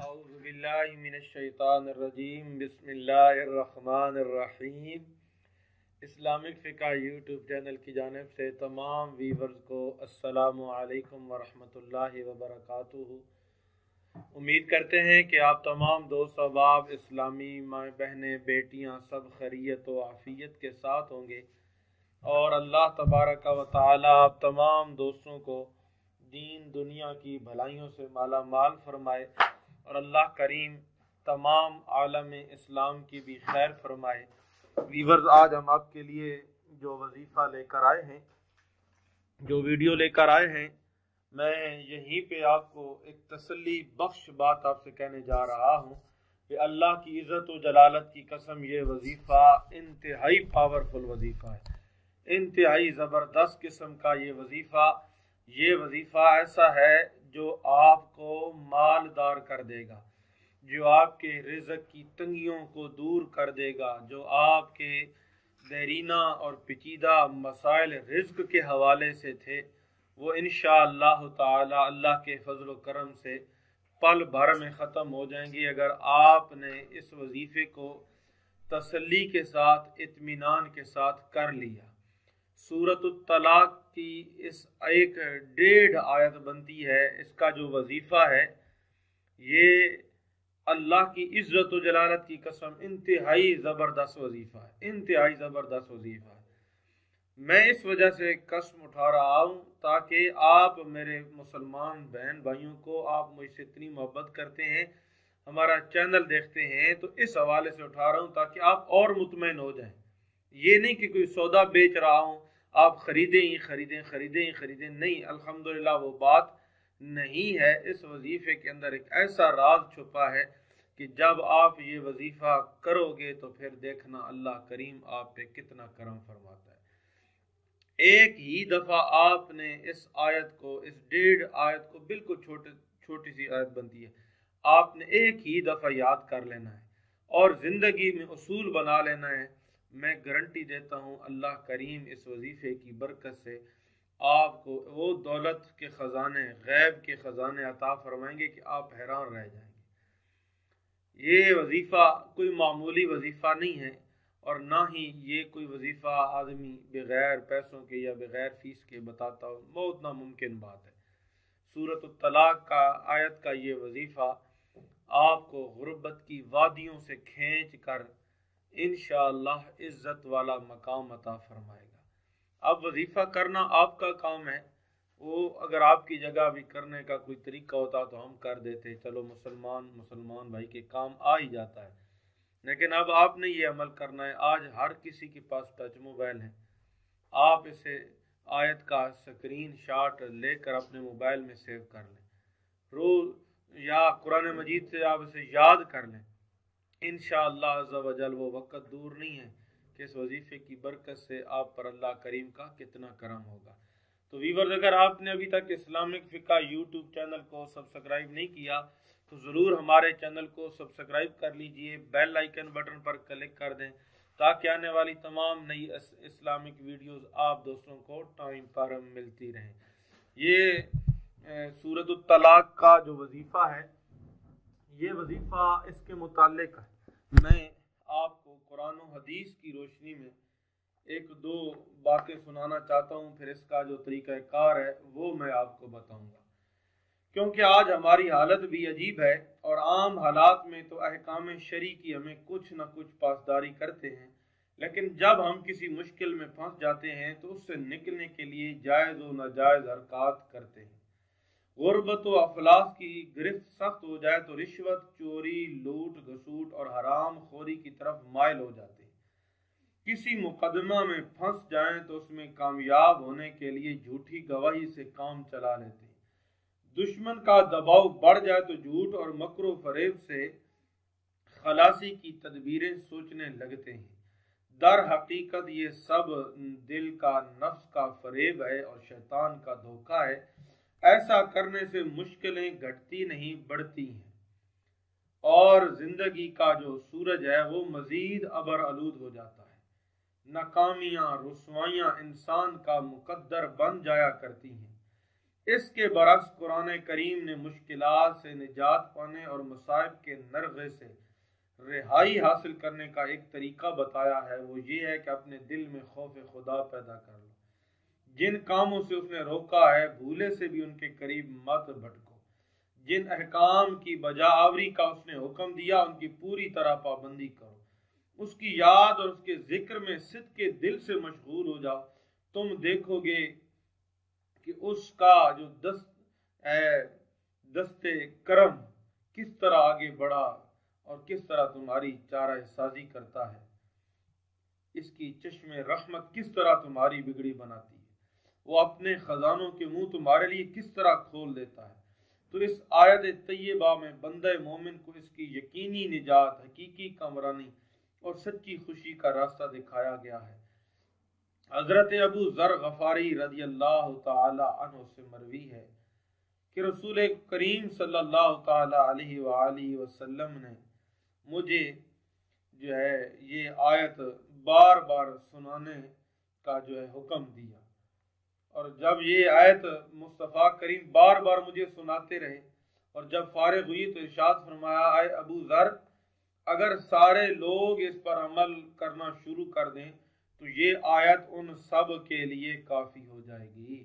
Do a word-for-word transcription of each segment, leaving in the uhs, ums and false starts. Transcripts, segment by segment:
अऊज़ु बिल्लाहि मिनश्शैतानिर्रजीम बिस्मिल्लाहिर्रहमानिर्रहीम। इस्लामिक फ़िक़ह यूट्यूब चैनल की जानिब से तमाम व्यूअर्स को अस्सलामु अलैकुम वरहमतुल्लाहि वबरकातुहू। उम्मीद करते हैं कि आप तमाम दोस्त अहबाब, इस्लामी माएँ बहनें, बेटियाँ सब खैरियत व आफ़ियत के साथ होंगे और अल्लाह तबारक व तआला आप तमाम दोस्तों को दीन दुनिया की भलाइयों से माला माल फरमाए और अल्लाह करीम तमाम आलम इस्लाम की भी खैर फरमाए। वीवर्स, आज हम आपके लिए जो वजीफ़ा लेकर आए हैं, जो वीडियो लेकर आए हैं, मैं यहीं पे आपको एक तसल्ली बख्श बात आपसे कहने जा रहा हूँ कि अल्लाह की इज़्ज़त व जलालत की कसम, ये वजीफ़ा इंतहाई पावरफुल वजीफ़ा है, इंतहाई ज़बरदस्त किस्म का ये वजीफ़ा ये वजीफ़ा ऐसा है जो आपको मालदार कर देगा, जो आपके रिज़्क़ की तंगियों को दूर कर देगा, जो आपके देरीना और पेचीदा मसाइल रिज़्क़ के हवाले से थे वो इंशाअल्लाह ताला अल्लाह के फजल व करम से पल भर में ख़त्म हो जाएंगी अगर आपने इस वजीफ़े को तसल्ली के साथ, इत्मीनान के साथ कर लिया। सूरत तलाक की इस एक डेढ़ आयत बनती है, इसका जो वजीफ़ा है ये अल्लाह की इज़्ज़त व जलालत की कसम इंतहाई ज़बरदस्त वजीफ़ा है, इंतहाई ज़बरदस्त वजीफ़ा है। मैं इस वजह से कसम उठा रहा हूँ ताकि आप मेरे मुसलमान बहन भाइयों को, आप मुझसे इतनी मोहब्बत करते हैं, हमारा चैनल देखते हैं, तो इस हवाले से उठा रहा हूँ ताकि आप और मुतमईन हो जाएं। ये नहीं कि कोई सौदा बेच रहा हूँ, आप खरीदें ही खरीदें खरीदें ही खरीदें, नहीं, अल्हम्दुलिल्लाह वो बात नहीं है। इस वजीफ़े के अंदर एक ऐसा राज छुपा है कि जब आप ये वजीफ़ा करोगे तो फिर देखना अल्लाह करीम आप पे कितना करम फरमाता है। एक ही दफ़ा आपने इस आयत को, इस डेढ़ आयत को, बिल्कुल छोटे छोटी सी आयत बनती है, आपने एक ही दफ़ा याद कर लेना है और ज़िंदगी में उसूल बना लेना है। मैं गारंटी देता हूँ अल्लाह करीम इस वजीफ़े की बरकत से आपको वो दौलत के ख़जाने, गैब के ख़जाने अता फरमाएंगे कि आप हैरान रह जाएंगे। ये वजीफ़ा कोई मामूली वजीफ़ा नहीं है और ना ही ये कोई वजीफ़ा आदमी बग़ैर पैसों के या बग़ैर फ़ीस के बताता हो, बहुत नामुमकिन बात है। सूरत तलाक का आयत का ये वजीफ़ा आपको गुर्बत की वादियों से खींच कर इंशाअल्लाह इज़्ज़त वाला मकाम अता फरमाएगा। अब वजीफ़ा करना आपका काम है, वो अगर आपकी जगह भी करने का कोई तरीका होता तो हम कर देते, चलो मुसलमान मुसलमान भाई के काम आ ही जाता है, लेकिन अब आपने ये अमल करना है। आज हर किसी के पास टच मोबाइल है, आप इसे आयत का स्क्रीन शॉट लेकर अपने मोबाइल में सेव कर लें, रोज़ या कुरान मजीद से आप इसे याद कर लें। इंशाअल्लाह अज़्ज़ा वजल वो वक़्त दूर नहीं है कि इस वजीफ़े की बरकत से आप पर अल्लाह करीम का कितना करम होगा। तो वीवर्स, अगर आपने अभी तक इस्लामिक फ़िक़ह यूट्यूब चैनल को सब्सक्राइब नहीं किया तो ज़रूर हमारे चैनल को सब्सक्राइब कर लीजिए, बेल आइकन बटन पर क्लिक कर दें ताकि आने वाली तमाम नई इस्लामिक वीडियोज़ आप दोस्तों को टाइम पर मिलती रहें। ये सूरत तलाक का जो वजीफ़ा है, ये वजीफ़ा इसके मुताल्लिक़ मैं आपको कुरान और हदीस की रोशनी में एक दो बातें सुनाना चाहता हूँ, फिर इसका जो तरीक़ाकार है वो मैं आपको बताऊँगा। क्योंकि आज हमारी हालत भी अजीब है और आम हालात में तो अहकाम शरी की हमें कुछ न कुछ पासदारी करते हैं, लेकिन जब हम किसी मुश्किल में फंस जाते हैं तो उससे निकलने के लिए जायज़ व नाजायज़ हरकत करते हैं। गुर्बत व अफलास की गिरफ्त सख्त हो जाए तो रिश्वत, चोरी, लूट घसूट और हराम खोरी की तरफ माइल हो जाते हैं। किसी मुकदमा में फंस जाएं तो उसमें कामयाब होने के लिए झूठी गवाही से काम चला लेते हैं। दुश्मन का दबाव बढ़ जाए तो झूठ और मकरो फरेब से खलासी की तदबीरें सोचने लगते हैं। दर हकीकत ये सब दिल का, नफ्स का फरेब है और शैतान का धोखा है। ऐसा करने से मुश्किलें घटती नहीं बढ़ती हैं और जिंदगी का जो सूरज है वो मजीद अबर आलूद हो जाता है। नाकामियां, रुसवाइयां इंसान का मुकद्दर बन जाया करती हैं। اس کے برعکس قرآن کریم نے مشکلات سے نجات پانے اور مصائب کے نرغے سے رہائی حاصل کرنے کا ایک طریقہ بتایا ہے، وہ یہ ہے کہ اپنے دل میں خوف خدا پیدا کر لو۔ جن کاموں سے اس نے روکا ہے بھولے سے بھی ان کے قریب مت بھٹکو، جن احکام کی بجا آوری کا اس نے حکم دیا ان کی پوری طرح پابندی کرو، اس کی یاد اور اس کے ذکر میں صدق کے دل سے مشغول ہو جاؤ، تم دیکھو گے کہ اس کا جو دست دست کرم کس طرح آگے بڑھا اور کس طرح تمہاری چارہ سازی کرتا ہے، اس کی چشم رحمت کس طرح تمہاری بگڑی بناتی ہے، وہ اپنے خزانوں کے منہ تمہارے لیے کس طرح کھول دیتا ہے۔ تو اس آیت طیبہ میں بندہ مومن کو اس کی یقینی نجات، حقیقی کامرانی اور سچی خوشی کا راستہ دکھایا گیا ہے۔ حضرت ابو ذر غفاری رضی اللہ تعالی عنہ سے مروی ہے کہ رسول کریم صلی اللہ تعالی علیہ وآلہ وسلم نے مجھے جو ہے یہ آیت بار بار سنانے کا جو ہے حکم دیا، اور جب یہ آیت مصطفیٰ کریم بار بار مجھے سناتے رہے اور جب فارغ ہوئی تو ارشاد فرمایا، اے ابو ذر، اگر سارے لوگ اس پر عمل کرنا شروع کر دیں تو یہ آیت ان سب کے لیے کافی ہو جائے گی۔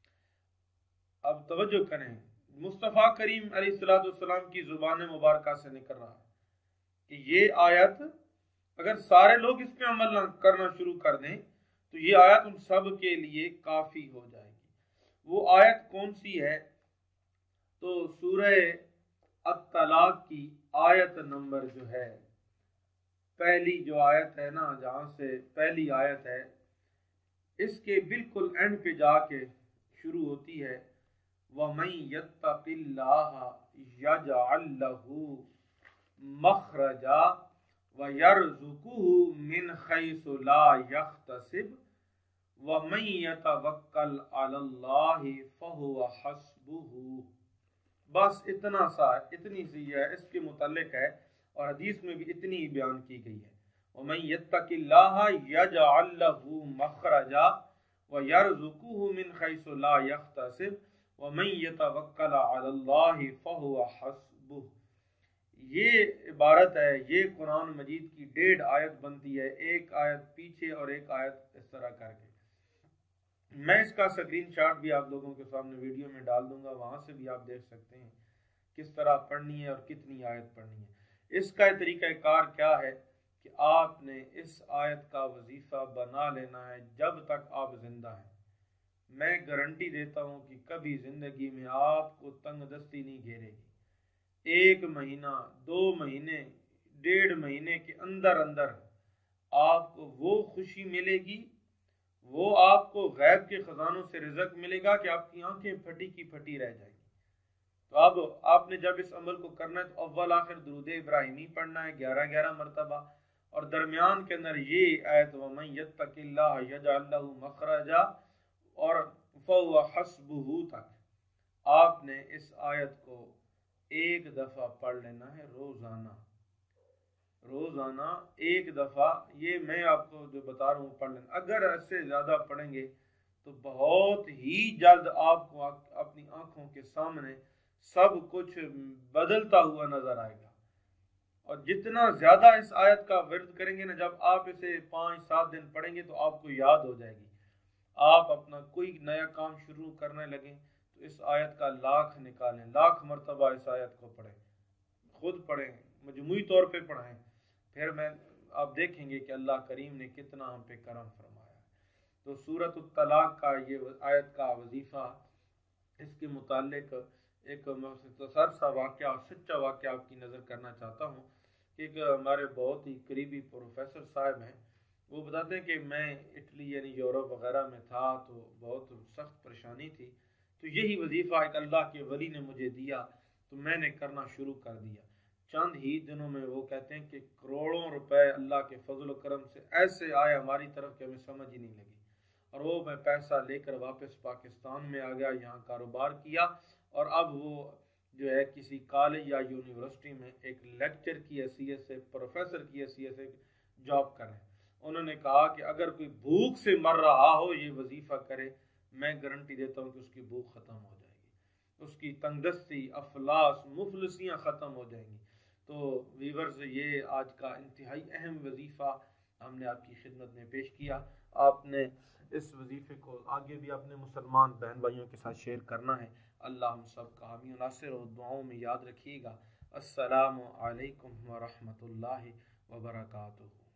اب توجہ کریں، مصطفیٰ کریم علیہ الصلوۃ والسلام کی زبان مبارکہ سے نکل رہا ہے کہ یہ آیت اگر سارے لوگ اس پہ عمل نہ کرنا شروع کر دیں تو یہ آیت ان سب کے لیے کافی ہو جائے گی۔ وہ آیت کون سی ہے؟ تو سورہ الطلاق کی آیت نمبر جو ہے، پہلی جو آیت ہے نا، جہاں سے پہلی آیت ہے، اس کے بالکل اینڈ پہ جا کے شروع ہوتی ہے، وَمَن يَتَّقِ اللَّهَ يَجْعَل لَّهُ مَخْرَجًا وَيَرْزُقْهُ مِنْ حَيْثُ لَا يَحْتَسِبُ وَمَن يَتَوَکَّلْ عَلَى اللَّهِ فَهُوَ حَسْبُهُ۔ بس اتنا سا اتنی سی ہے، اس کے متعلق ہے اور حدیث میں بھی اتنی ہی بیان کی گئی ہے، وَمَن يَتَّقِ اللَّهَ يَجْعَل لَّهُ مَخْرَجًا وَيَرْزُقْهُ مِنْ حَيْثُ لَا يَحْتَسِبُ وَمَن يَتَوَکَّلْ عَلَى اللَّهِ فَهُوَ حَسْبُهُ۔ یہ عبارت ہے، یہ قرآن مجید کی ڈیڑھ آیت بنتی ہے، ایک آیت پیچھے اور ایک آیت اس طرح کر کے۔ میں اس کا اسکرین شاٹ بھی آپ لوگوں کے سامنے ویڈیو میں ڈال دوں گا، وہاں سے بھی آپ دیکھ سکتے ہیں کس طرح پڑھنی ہے اور کتنی آیت پڑھنی ہے۔ اس کا طریقہ کار کیا ہے کہ آپ نے اس آیت کا وظیفہ بنا لینا ہے جب تک آپ زندہ ہیں۔ میں گارنٹی دیتا ہوں کہ کبھی زندگی میں آپ کو تنگ دستی نہیں گھیرے گی۔ ایک مہینہ، دو مہینے، ڈیڑھ مہینے کے اندر اندر آپ کو وہ خوشی ملے گی، وہ آپ کو غیب کے خزانوں سے رزق ملے گا کہ آپ کی آنکھیں پھٹی کی پھٹی رہ جائیں گی۔ تو اب آپ نے جب اس عمل کو کرنا ہے تو اول آخر درود ابراہیمی پڑھنا ہے گیارہ گیارہ مرتبہ، اور درمیان کے اندر یہ آیت وَمَن يَتَّقِ اللَّهَ يَجْعَل لَّهُ مَخْرَجًا اور فَهُوَ حَسْبُهُ تک آپ نے اس آیت کو ایک دفعہ پڑھ لینا ہے روزانہ۔ روزانہ ایک دفعہ، یہ میں آپ کو جو بتا رہا ہوں پڑھ لینا۔ اگر اس سے زیادہ پڑھیں گے تو بہت ہی جلد آپ کو اپنی آنکھوں کے سامنے سب کچھ بدلتا ہوا نظر آئے گا۔ اور جتنا زیادہ اس آیت کا ورد کریں گے نا، جب آپ اسے پانچ سات دن پڑھیں گے تو آپ کو یاد ہو جائے گی۔ آپ اپنا کوئی نیا کام شروع کرنے لگیں تو اس آیت کا لاکھ نکالیں، لاکھ مرتبہ اس آیت کو پڑھیں، خود پڑھیں، مجموعی طور پہ پڑھیں، پھر میں آپ دیکھیں گے کہ اللہ کریم نے کتنا ہم پہ کرم فرمایا ہے۔ تو سورۃ الطلاق کا یہ آیت کا وظیفہ، اس کے متعلق ایک مختصر سا واقعہ اور سچا واقعہ آپ کی نظر کرنا چاہتا ہوں کہ ایک ہمارے بہت ہی قریبی پروفیسر صاحب ہیں، وہ بتاتے ہیں کہ میں اٹلی یعنی یورپ وغیرہ میں تھا تو بہت سخت پریشانی تھی، تو یہی وظیفہ ایک اللہ کے ولی نے مجھے دیا تو میں نے کرنا شروع کر دیا۔ چند ہی دنوں میں وہ کہتے ہیں کہ کروڑوں روپے اللہ کے فضل و کرم سے ایسے آئے ہماری طرف کہ ہمیں سمجھ ہی نہیں لگی، اور وہ میں پیسہ لے کر واپس پاکستان میں آ گیا، یہاں کاروبار کیا، اور اب وہ جو ہے کسی کالج یا یونیورسٹی میں ایک لیکچر کی حیثیت سے، پروفیسر کی حیثیت سے جاب کریں۔ انہوں نے کہا کہ اگر کوئی بھوک سے مر رہا ہو یہ وظیفہ کرے، میں گارنٹی دیتا ہوں کہ اس کی بھوک ختم ہو جائے گی۔ اس کی تنگدستی، افلاس، مفلسیاں ختم ہو جائیں گی۔ تو ویورز، یہ آج کا انتہائی اہم وظیفہ ہم نے آپ کی خدمت میں پیش کیا۔ آپ نے اس وظیفے کو آگے بھی اپنے مسلمان بہن بھائیوں کے ساتھ شیئر کرنا ہے۔ اللہ ہم سب کا حامی و ناصر اور دعاؤں میں یاد رکھیے گا۔ السلام علیکم ورحمۃ اللہ وبرکاتہ۔